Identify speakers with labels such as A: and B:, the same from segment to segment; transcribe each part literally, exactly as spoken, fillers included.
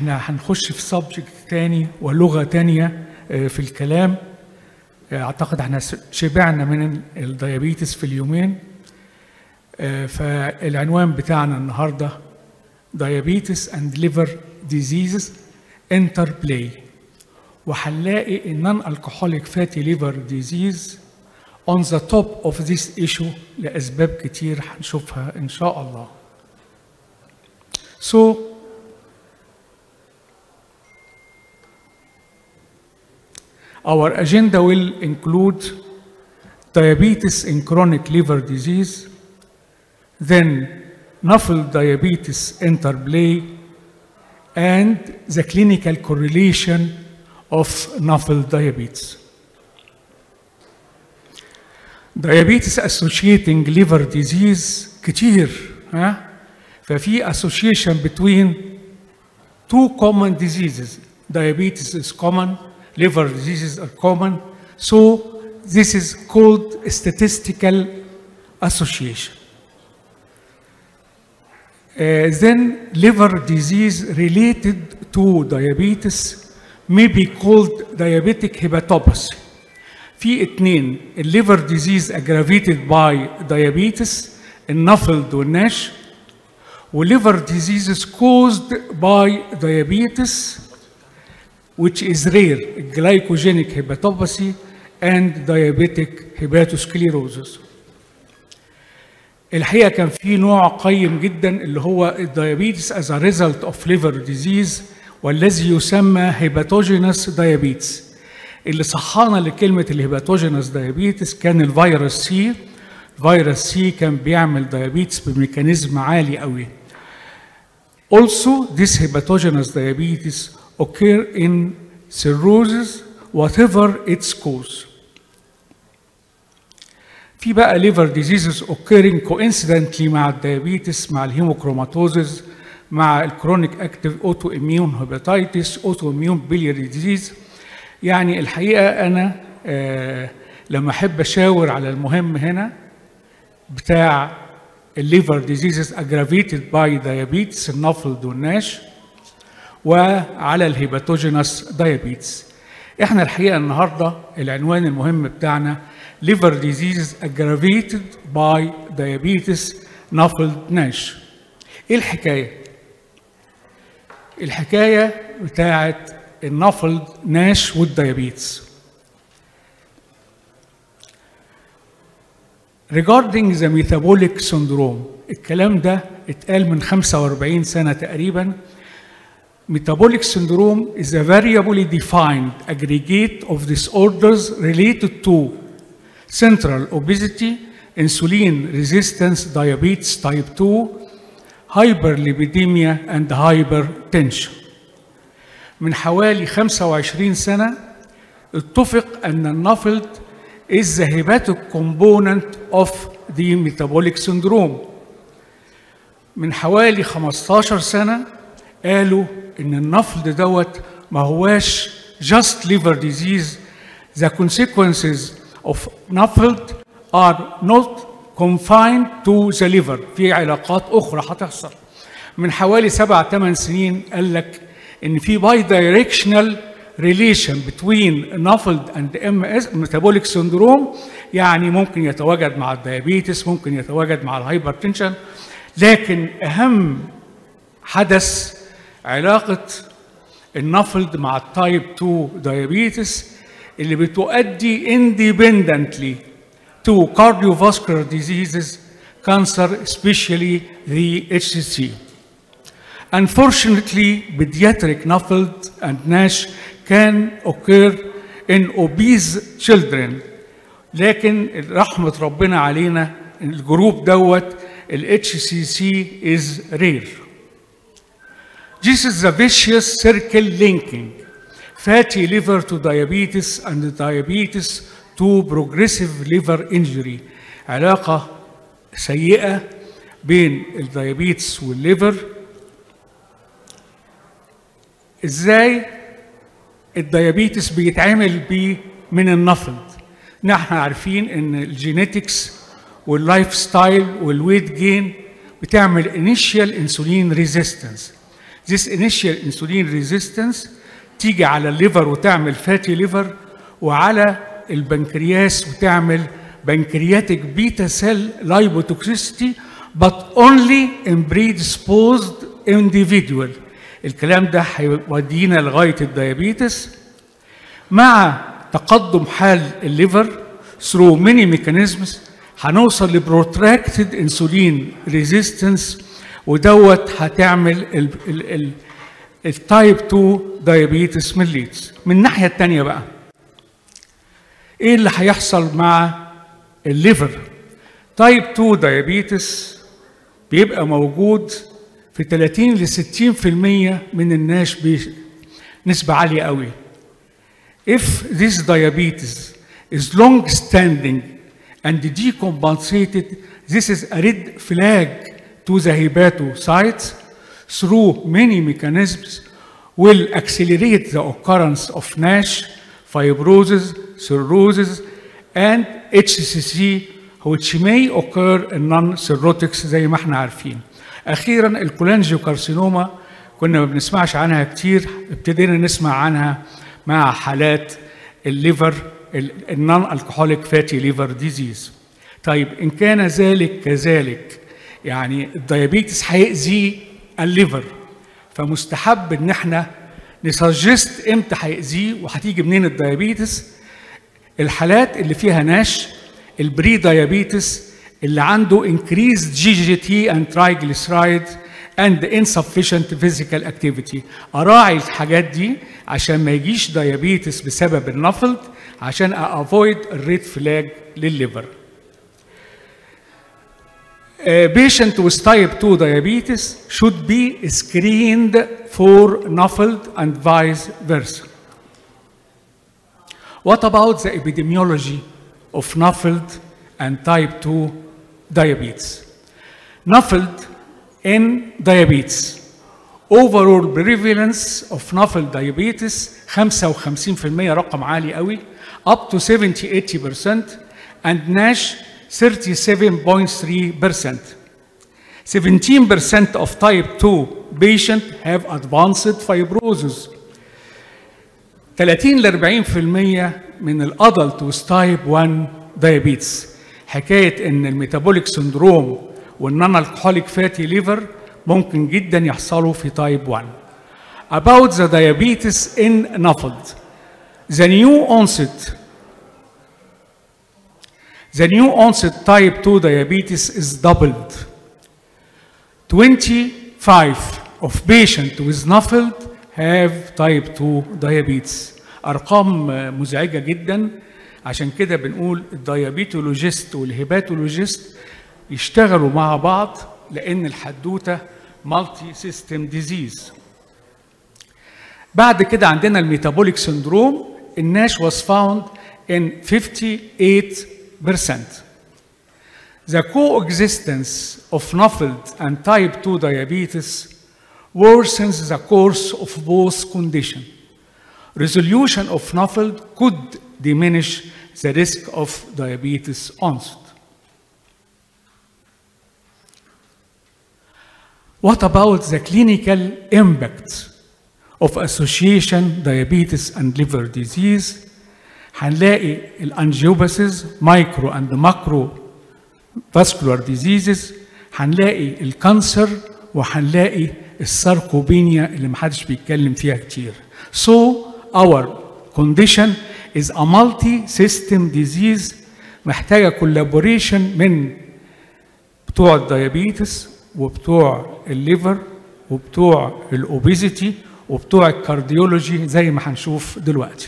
A: احنا هنخش في سبجكت تاني ولغة تانية في الكلام. اعتقد احنا شبعنا من الديابيتس في اليومين. فالعنوان بتاعنا النهارده Diabetes and Liver Diseases Interplay، وهنلاقي non alcoholic fatty liver disease on the top of this issue لأسباب كتير هنشوفها إن شاء الله. So our agenda will include diabetes in chronic liver disease, then N A F L D diabetes interplay, and the clinical correlation of N A F L D diabetes. Diabetes associating liver disease كتير ها؟ ففي association between two common diseases. Diabetes is common, liver diseases are common, so this is called statistical association. Uh, then liver disease related to diabetes may be called diabetic hepatopathy. في اتنين الليفر ديزيز aggravated by diabetes النفلد والناش، وليفر diseases caused by diabetes which is rare glycogenic hepatopathy and diabetic hepatosclerosis. الحقيقة كان في نوع قيم جدا اللي هو الديابيتس as a result of liver disease والذي يسمى hepatogenous diabetes. اللي صحانا لكلمة الهيباتوجينوس دايابيتس كان الفيروس سي. الفيروس سي كان بيعمل دايابيتس بميكانيزم عالي قوي. Also this hepatogenous diabetes occur in cirrhosis whatever its cause. في بقى liver diseases occurring coincidentally مع الديابيتس، مع الهيموكروماتوزز، مع الكرونيك اكتيف اوتو اميون هيباتيتس، اوتو اميون بيلياري ديزيز. يعني الحقيقه انا آه لما احب اشاور على المهم هنا بتاع الليفر ديزيزز اجرافيتد باي دايابيتس النفلد والناش، وعلى الهيباتوجينوس دايابيتس. احنا الحقيقه النهارده العنوان المهم بتاعنا liver diseases aggravated by diabetes نفلد ناش. ايه الحكايه؟ الحكايه بتاعت النفلد ناش والديابيتس. regarding the metabolic syndrome، الكلام ده اتقال من خمسة وأربعين سنة تقريبا. metabolic syndrome is a variably defined aggregate of disorders related to central obesity, insulin resistance, diabetes type two, hyperlipidemia and hypertension. من حوالي خمسة وعشرين سنة اتفق أن النفلد is the hepatic component of the metabolic syndrome. من حوالي خمستاشر سنة قالوا إن النفلد دوت ما هواش just liver disease. The consequences of نفلد are not confined to the liver. في علاقات أخرى هتحصل. من حوالي سبع ثمان سنين قال لك إن في باي دايركشنال relation between نفلد and M S metabolic syndrome، يعني ممكن يتواجد مع الديابيتس، ممكن يتواجد مع الهايبرتنشن، لكن أهم حدث علاقة النفلد مع التايب تو دايابيتس اللي بتؤدي independently to cardiovascular diseases, cancer, especially the H C C. Unfortunately, pediatric NAFLD and NASH can occur in obese children. لكن رحمة ربنا علينا الجروب دوت ال H C C is rare. This is the vicious circle linking fatty liver to diabetes and diabetes to progressive liver injury. علاقة سيئة بين الديابيتس والليفر. ازاي الديابيتس بيتعمل بيه من النفلد؟ نحن عارفين ان الجينيتكس واللايف ستايل والويت جين بتعمل initial insulin resistance. this initial insulin resistance تيجي على الليفر وتعمل فاتي ليفر، وعلى البنكرياس وتعمل بنكرياتيك بيتا سيل لايبوتوكسيستي but only in predisposed individual. الكلام ده هيودينا لغايه الديابيتس. مع تقدم حال الليفر through many mechanisms هنوصل لبروتراكتد انسولين ريزيستنس، ودوت هتعمل التايب اتنين دايابيتس ميليتس. من الناحيه الثانيه بقى ايه اللي هيحصل مع الليفر؟ تايب اتنين دايابيتس بيبقى موجود في ثلاثين ل ستين بالمية من الناس، نسبه عاليه قوي. If this diabetes is long standing and decompensated, this is a red flag to the hepatocytes through many mechanisms will accelerate the occurrence of NASH, fibrosis, cirrhosis, and H C C, which may occur in non-cirrhotics زي ما احنا عارفين. أخيراً الكولانجيوكارسينوما كنا ما بنسمعش عنها كتير، ابتدينا نسمع عنها مع حالات الليفر النون الكحوليك فاتي ليفر ديزيز. طيب إن كان ذلك كذلك، يعني الديابيتس هيأذي الليفر، فمستحب إن احنا نسجست امتى هيأذيه وهتيجي منين الديابيتس. الحالات اللي فيها ناش، البري ديابيتس اللي عنده increased جي جي تي and triglycerides and insufficient physical activity. أراعي الحاجات دي عشان ما يجيش ديابيتس بسبب النفلت، عشان افويد الريد فلاج للليفر. Uh, patient with type two diabetes should be screened for NAFLD and vice versa. What about the epidemiology of NAFLD and type two diabetes? NAFLD in diabetes. Overall prevalence of NAFLD diabetes خمسة وخمسين بالمية، رقم عالي قوي، up to seventy to eighty percent, and NASH thirty-seven point three percent. seventeen percent of type two patients have advanced fibrosis. ثلاثين ل أربعين بالمية من الادلت with type one diabetes. حكايه ان الميتابوليك سندروم والنون الكحوليك فاتي ليفر ممكن جدا يحصلوا في type one. About the diabetes in NAFLD, the new onset The new onset type two diabetes is doubled. twenty-five of patients with NAFLD have type two diabetes. أرقام مزعجة جدا، عشان كده بنقول الديابيتولوجيست والهيباتولوجيست يشتغلوا مع بعض، لأن الحدوتة مالتي سيستم ديزيز. بعد كده عندنا الميتابوليك سندروم. الناش was found in fifty-eight percent. The coexistence of NAFLD and type two diabetes worsens the course of both conditions. Resolution of NAFLD could diminish the risk of diabetes onset. What about the clinical impact of association diabetes and liver disease? هنلاقي الانجيوباسيز مايكرو اند ماكرو فاسكولار ديزيزز، هنلاقي الكانسر، وهنلاقي الساركوبينيا اللي محدش بيتكلم فيها كتير. So our condition is a multi-system disease محتاجة collaboration من بتوع الديابيتس وبتوع الليفر وبتوع الاوبيزيتي وبتوع الكارديولوجي زي ما هنشوف دلوقتي.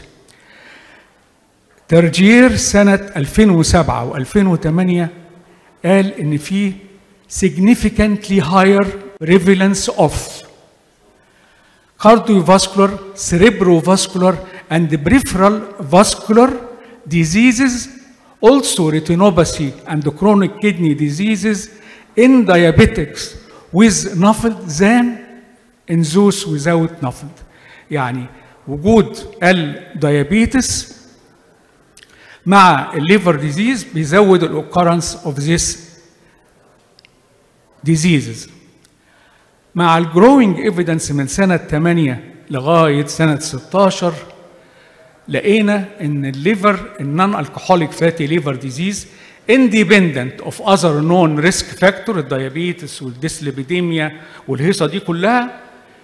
A: ترجير سنة ألفين وسبعة وألفين وثمانية قال إن في significantly higher prevalence of cardiovascular, cerebrovascular, and peripheral vascular diseases, also retinopathy and chronic kidney diseases in diabetics with NAFLD than in those without NAFLD. يعني وجود الديابيتس مع الليفر ديزيز بيزود الاوكرنس اوف ذيس diseases. مع الجروينج ايفيدنس من سنة ثمانية لغاية سنة ستاشر لقينا ان الليفر النون الكحوليك فاتي ليفر ديزيز independent of other known risk factor الديابيتس والديسليبيديميا والهيصة دي كلها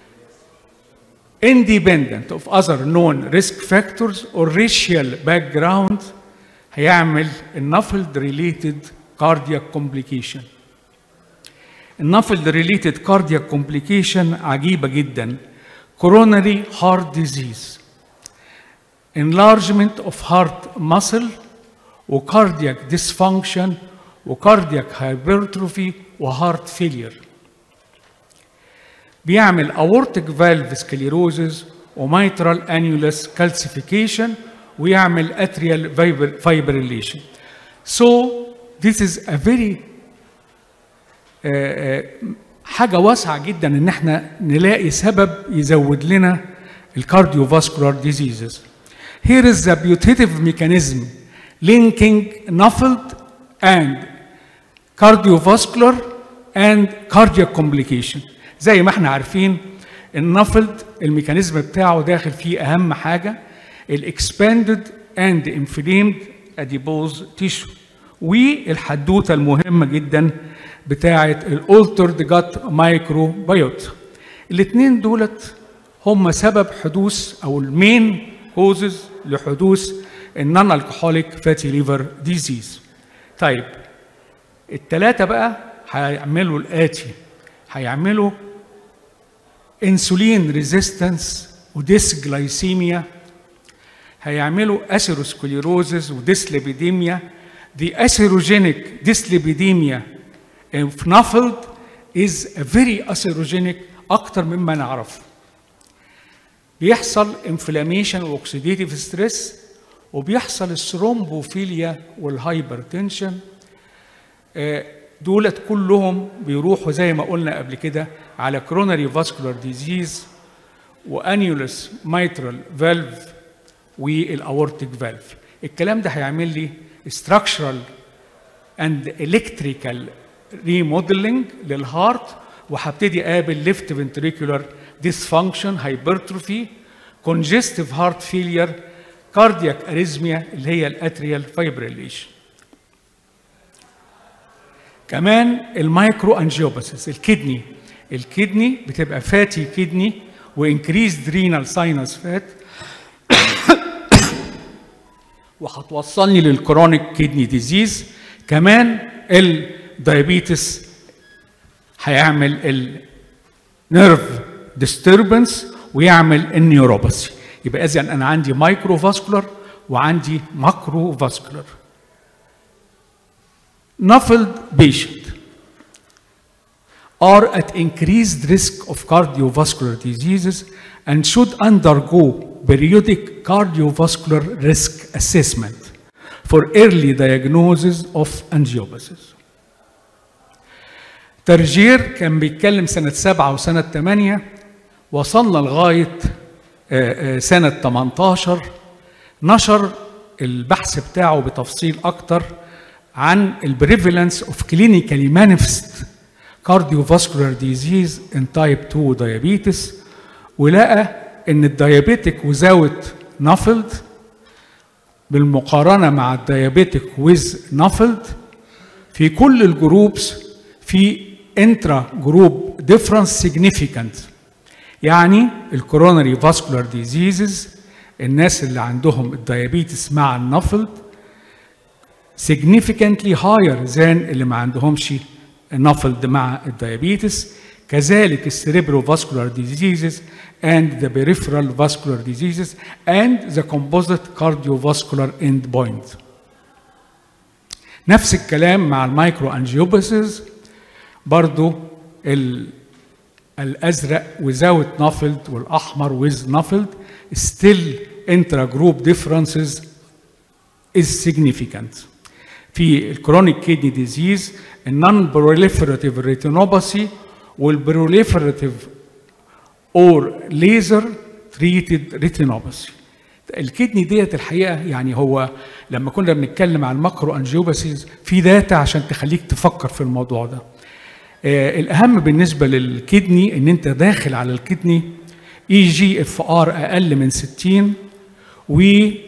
A: independent of other known risk factors or racial background هيعمل النافلد related cardiac complication. النافلد related cardiac complication عجيبة جدا. coronary heart disease, enlargement of heart muscle وكاردياك dysfunction وكاردياك hypertrophy وهارت failure. بيعمل aortic valve sclerosis وmitral annulus calcification ويعمل atrial fibrillation. So this is a very uh, uh, حاجة واسعة جدا ان احنا نلاقي سبب يزود لنا الكارديوفاسكولار diseases. Here is the putative mechanism linking N A F L D and cardiovascular and cardiac complication. زي ما احنا عارفين ال N A F L D الميكانيزم بتاعه داخل فيه اهم حاجه ال expanded and inflamed adipose tissue والحدوته المهمه جدا بتاعه ال altered gut microbiota. الاثنين دولت هم سبب حدوث او المين كوزز لحدوث النون الكحوليك فاتي ليفر ديزيز. طيب الثلاثه بقى هيعملوا الاتي، هيعملوا انسولين ريزيستنس وديسجلايسيميا، هيعملوا اثيروسكليروزز وديسليبيديميا. The atherogenic dyslipidemia in N A F L D is a very atherogenic اكتر مما نعرف. بيحصل انفلاميشن واكسيديتيف ستريس وبيحصل الثرومبوفيليا والهايبرتنشن. دولت كلهم بيروحوا زي ما قلنا قبل كده على كروناري فاسكولار ديزيز وانيولس مايترال فالف والاورتيك فالف. الكلام ده هيعمل لي structural and electrical remodeling للهارت وهبتدي اقابل left ventricular dysfunction, hypertrophy, congestive heart failure, cardiac arrhythmia اللي هي الاتريال fibrillation. كمان المايكرو انجيوباسيس الكدني الكدني بتبقى فاتي كدني وانكريزد رينال ساينس فات وهتوصلني للكرونيك كدني ديزيز. كمان الدايابيتس هيعمل النيرف ديستربنس ويعمل النيوروباثي. يبقى اذا انا عندي مايكرو فاسكولار وعندي ماكرو فاسكولار. N A F L D patient are at increased risk of cardiovascular diseases and should undergo periodic cardiovascular risk assessment for early diagnosis of angiopathies. ترجير كان بيتكلم سنة سبعة وسنة ثمانية، وصلنا لغاية سنة ثمانية نشر البحث بتاعه بتفصيل أكتر عن البريفالنس of clinically manifest cardiovascular disease in type two diabetes، ولقى ان الديابيتك without N A F L D بالمقارنة مع الديابيتك with N A F L D في كل الجروبس في intra group difference significant. يعني الكوروناري فاسكولار ديزيزز الناس اللي عندهم الديابيتس مع ال N A F L D significantly higher than اللي ما عندهمش N A F L D مع الديابيتس. كذلك السيريبروفاسكولار diseases and the peripheral vascular diseases and the composite cardiovascular endpoint. نفس الكلام مع المايكرو انجيوباثيز برضو الازرق without N A F L D والاحمر with N A F L D still intra-group differences is significant. في الكرونيك كيدني ديزيز النون بروليفراتيف ريتينوباثي والبروليفراتيف اور ليزر تريتد ريتينوباثي. الكدني ديت الحقيقه يعني هو لما كنا بنتكلم عن الماكرو انجيوباثيز في داتا عشان تخليك تفكر في الموضوع ده. آه الاهم بالنسبه للكدني ان انت داخل على الكدني اي جي اف ار اقل من ستين و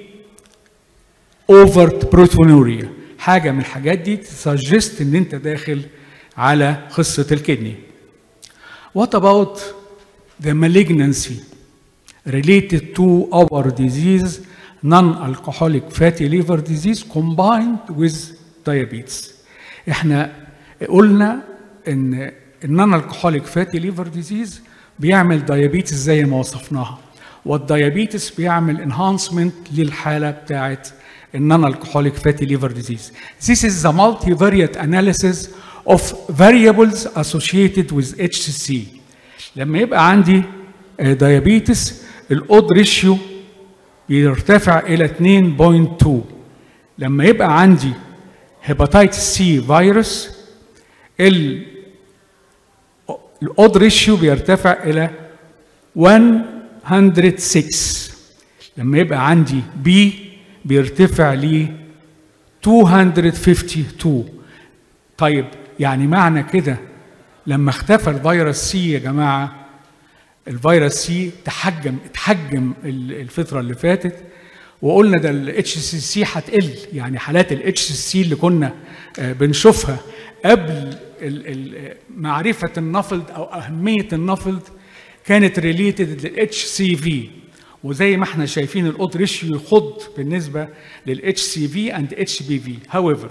A: اوفرت بروتونوريا، حاجه من الحاجات دي تسجست ان انت داخل على قصه الكدني. What about the malignancy related to our disease, non-alcoholic fatty liver disease combined with diabetes؟ احنا قلنا ان النون الكحوليك فاتي ليفر ديزيز بيعمل دايابيتس زي ما وصفناها، والدايابيتس بيعمل انهانسمنت للحاله بتاعت النون الكحوليك فاتي ليفر ديزيز. This is the multivariate analysis of variables associated with اتش سي سي. لما يبقى عندي دايابيتس الاود ريشيو بيرتفع الى اتنين فاصلة اتنين. لما يبقى عندي هيباتيتس سي فيروس الاود ريشيو بيرتفع الى مية وستة. لما يبقى عندي بي بيرتفع ل ميتين وخمسة وخمسين. طيب يعني معنى كده لما اختفى الفيروس سي يا جماعه، الفيروس سي تحجم اتحجم الفتره اللي فاتت، وقلنا ده الاتش سي سي هتقل. يعني حالات الاتش سي سي اللي كنا بنشوفها قبل معرفه النفلد او اهميه النفلد كانت ريليتد للاتش سي في، وزي ما احنا شايفين الاود ريشيو يخض بالنسبه للاتش سي في اند اتش بي في. however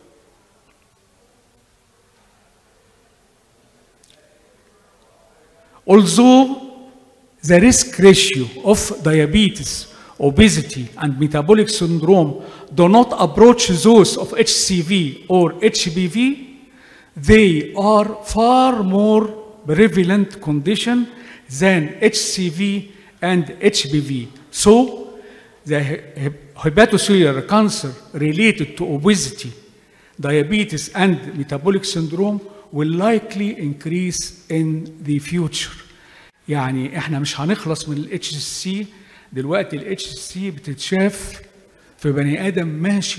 A: although the risk ratio of diabetes, obesity, and metabolic syndrome do not approach those of H C V or H B V, they are far more prevalent condition than H C V and H B V. So, the hepatocellular cancer related to obesity, diabetes, and metabolic syndrome will likely increase in the future. يعني احنا مش هنخلص من الاتش سي. دلوقتي الاتش سي بتتشاف في بني ادم ماشي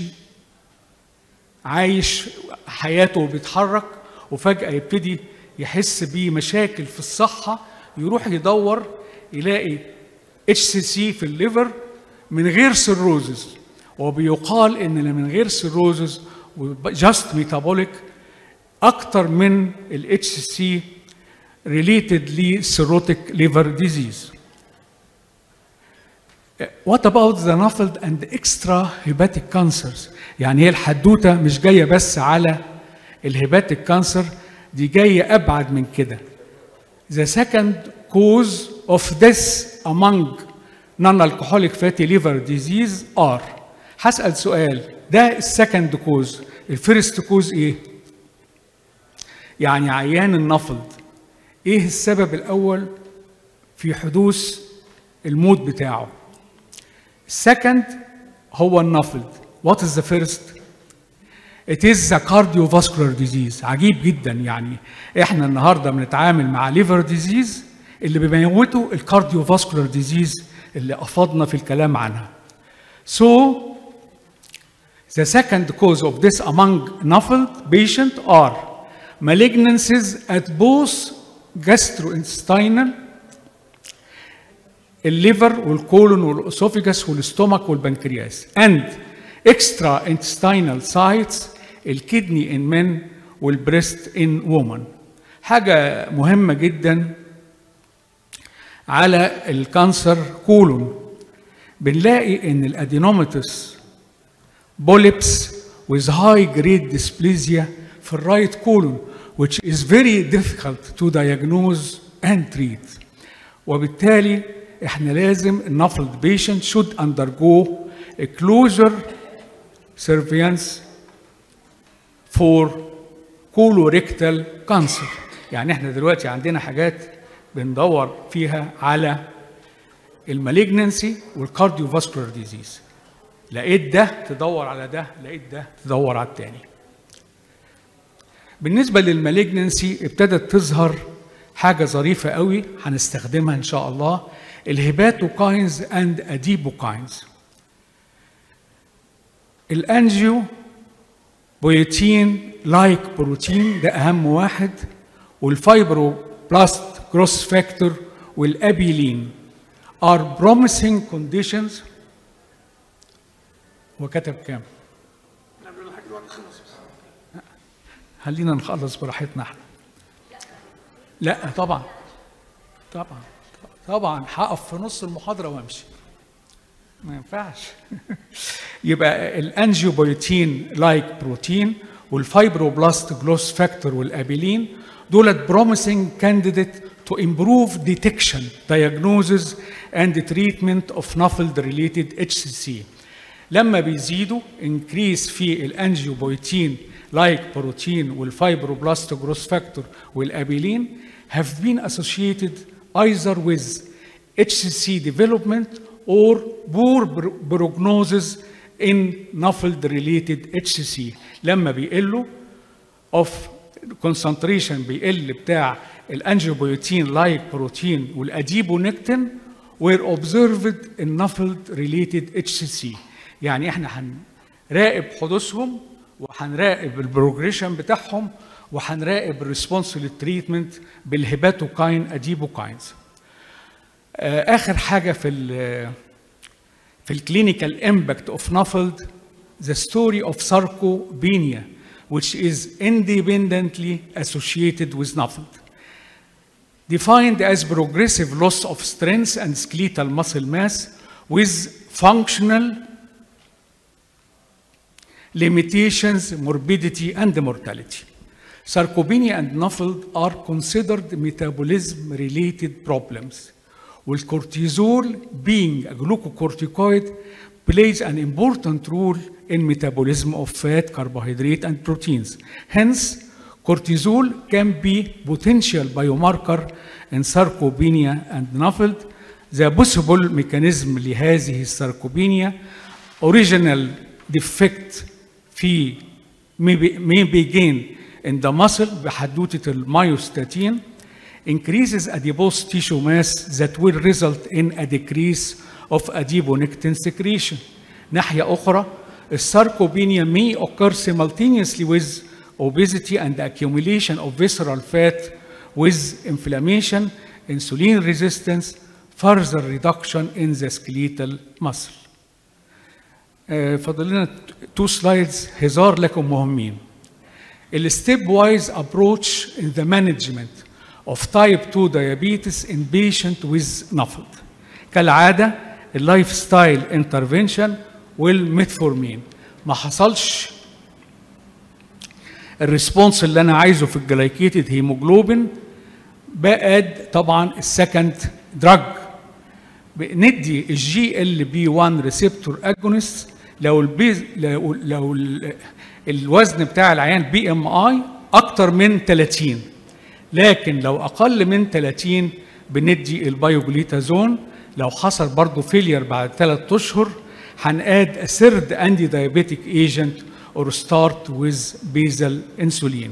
A: عايش حياته وبيتحرك، وفجأة يبتدي يحس بمشاكل في الصحة، يروح يدور يلاقي اتش سي سي في الليفر من غير سيروزز، وبيقال ان اللي من غير سيروزز وجاست ميتابوليك اكتر من الاتش سي سي related للسيروتيك liver disease. What about the NAFLD and extra hepatic cancers؟ يعني هي الحدوته مش جايه بس على الهيباتيك كانسر، دي جايه ابعد من كده. The second cause of death among non-alcoholic fatty liver disease are. هسأل سؤال، ده السكند كوز، الفيرست كوز ايه؟ يعني عيان النفلد ايه السبب الاول في حدوث الموت بتاعه؟ السكند هو النفلد. What is the first؟ It is the cardiovascular disease. عجيب جدا، يعني احنا النهارده بنتعامل مع ليفر ديزيز اللي بيموته الكارديوفاسكولار ديزيز اللي افضنا في الكلام عنها. So the second cause of death among NAFLD patients are malignancies at both gastrointestinal، الليفر والكولون والاسوفيجاس والاستومك والبنكرياس، and extra intestinal sites، الكدني in men والبريست in women. حاجة مهمة جدا على الكانسر كولون، بنلاقي ان الادينوماتوس بوليبس with high grade dysplasia في الرايت كولون which is very difficult to diagnose and treat. وبالتالي احنا لازم النفلد patient should undergo a closer surveillance for colorectal cancer. يعني احنا دلوقتي عندنا حاجات بندور فيها على المالجنسي والكارديوفاسكولار ديزيز. لقيت ده تدور على ده، لقيت ده تدور على التاني. بالنسبة للمالجنسي ابتدت تظهر حاجة ظريفة قوي هنستخدمها إن شاء الله، الهيباتوكاينز أند أديبوكاينز. الأنجيو بويتين لايك بروتين ده أهم واحد، والفايبروبلاست جروس فاكتور والابيلين are promising conditions. وكتب كام؟ خلينا نخلص براحتنا احنا. لا طبعا طبعا طبعا هقف في نص المحاضره وامشي، ما ينفعش. يبقى الانجيوبيوتين لايك بروتين والفايبروبلاست جلوس فاكتور والابيلين دولت promising candidate to improve detection, diagnosis and treatment of NAFLD related H C C. لما بيزيدوا increase في الانجيوبيوتين لايك بروتين والفايبروبلاست جروس فاكتور والابيلين have been associated either with H C C development or poor prognosis in NAFLD related H C C. لما بيقلوا of concentration بيقل بتاع الانجيوبيوتين لايك بروتين والاديبونكتين were observed in NAFLD related H C C. يعني احنا هنراقب حدوثهم وهنراقب البروجريشن بتاعهم وهنراقب الريسبونس للتريتمنت بالهيباتوكاين اديبوكاينز. اخر حاجه في ال في الكلينيكال امباكت اوف NAFLD the story of sarcopenia which is independently associated with NAFLD, defined as progressive loss of strength and skeletal muscle mass with functional limitations, morbidity and mortality. Sarcopenia and NAFLD are considered metabolism-related problems, with cortisol being a glucocorticoid plays an important role in metabolism of fat, carbohydrate and proteins. Hence, cortisol can be potential biomarker in sarcopenia and NAFLD. The possible mechanism لهذه الساركوبينيا original defect في may begin in the muscle بحدوتة المايوستاتين increases adipose tissue mass that will result in a decrease of adiponectin secretion. ناحية أخرى الساركوبينيا may occur simultaneously with obesity and accumulation of visceral fat with inflammation, insulin resistance, further reduction in the skeletal muscle. فاضل لنا تو سلايدز هزار لكم مهمين. الستيب وايز ابروتش in the management of type two diabetes in patient with NAFLD. كالعاده اللايف ستايل انترفنشن والميتفورمين. ما حصلش الريسبونس اللي انا عايزه في الجلايكيتد هيموجلوبين، بقى طبعا السكند دراج ندي الجي ال بي واحد ريسبتور اجونست لو البيز لو, لو الوزن بتاع العيان بي ام اي اكتر من ثلاثين، لكن لو اقل من ثلاثين بندي البايوجليتازون. لو حصل برضه فيلير بعد ثلاث اشهر هنقاد اسيرد انتي دايابيتيك ايجنت اور ستارت ويز بيزل انسولين.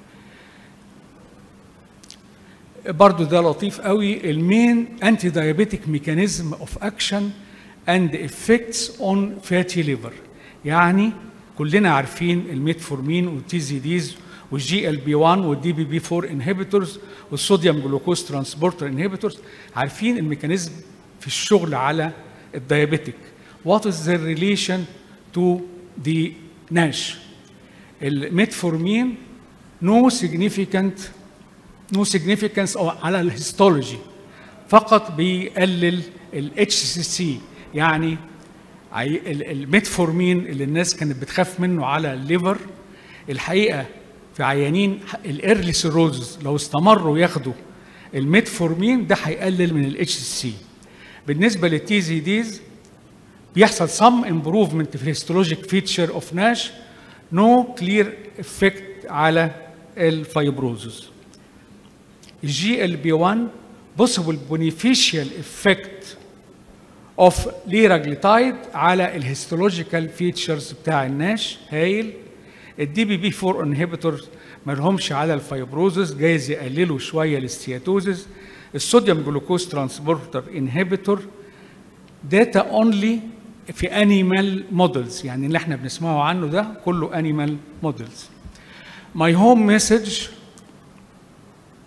A: برضه ده لطيف قوي، المين انتي دايابيتيك ميكانيزم اوف اكشن اند افكتس اون فاتي ليفر. يعني كلنا عارفين الميتفورمين والتيزيديز والجي ال بي واحد والدي بي بي أربعة انهبيتورز والصوديوم جلوكوز ترانسبورتر انهبيتورز، عارفين الميكانيزم في الشغل على الدايابيتيك. What is the relation to the ناش؟ الميتفورمين no significant no significance على الهيستولوجي، فقط بيقلل ال اتش سي سي. يعني الميتفورمين اللي الناس كانت بتخاف منه على الليفر، الحقيقه في عيانين الايرلي سيروزز لو استمروا ياخدوا الميتفورمين ده هيقلل من الاتش سي سي. بالنسبه للتي زي ديز بيحصل some improvement في الهيستولوجيك فيتشر اوف ناش، نو كلير افكت على الفايبروزز. الجي ال بي واحد possible beneficial effect of liraglutide على الهيستولوجيكال فيتشرز بتاع الناش هايل. الدي بي بي أربعة انهبيتورز ما لهمش على الفايبروزز، جايز يقللوا شويه الاستياتوزز. الصوديوم جلوكوز ترانسبورتر انهبيتور داتا اونلي في انيمال مودلز، يعني اللي احنا بنسمعه عنه ده كله انيمال مودلز. My home message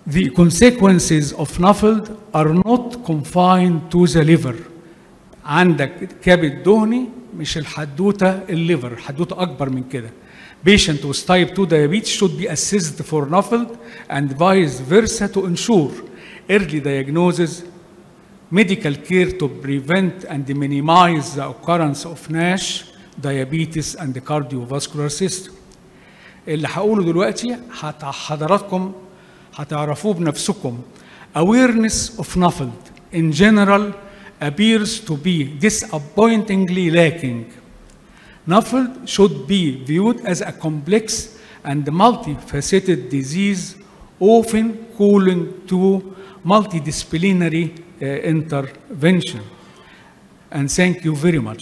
A: The consequences of N A F L D are not confined to the liver. عندك كبد دهني مش الحدوته الليفر، الحدوته اكبر من كده. Patient with type two diabetes should be assessed for N A F L D and vice versa to ensure early diagnosis, medical care to prevent and minimize the occurrence of NASH, diabetes and the cardiovascular system. اللي هقوله دلوقتي حضراتكم هتعرفوه بنفسكم. Awareness of N A F L D in general appears to be disappointingly lacking. N A F L D should be viewed as a complex and multifaceted disease, often calling to multidisciplinary uh, intervention. And thank you very much.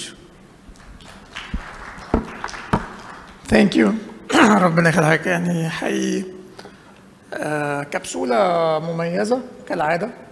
B: Thank you. ربنا يخليك. يعني حقيقي كبسولة مميزة كالعادة.